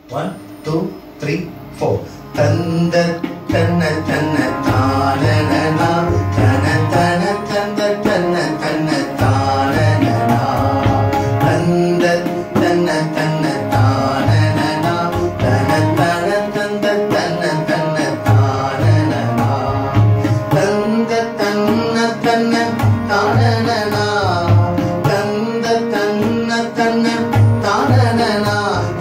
1, 2, 3, 4. Tanda tanna tanna tanana tanna tanna tanda tanna tanna tanana tanda tanna tanna tanana tanna tanna tanda tanna tanna tanana tanda tanna tanna tanana tanda tanna tanna tanana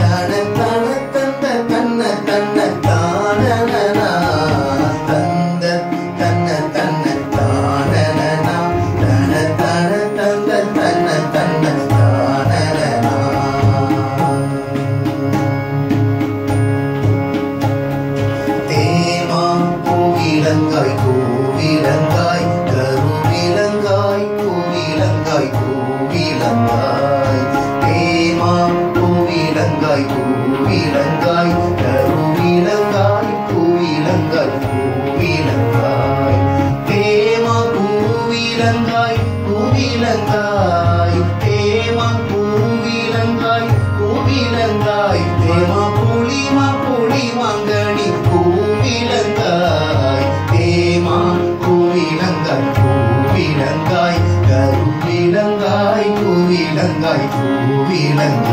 கூவிலங்காய் கூவிலங்காய் கருவிலங்காய் கூவிலங்காய் கூவிலங்காய் தேமா கூவிலங்காய் கூவிலங்காய் கருவிலங்காய் கூவிலங்காய் கூவிலங்காய் தேமா கூவிலங்காய் கூவிலங்காய் தேமா கூவிலங்காய் கூவிலங்காய் தேமா புளிமாங்கனி கூவிலங்காய் தேமா கூவிலங்காய் கூவிலங்காய் கருவிலங்காய் கூவிலங்காய் கூவிலங்காய்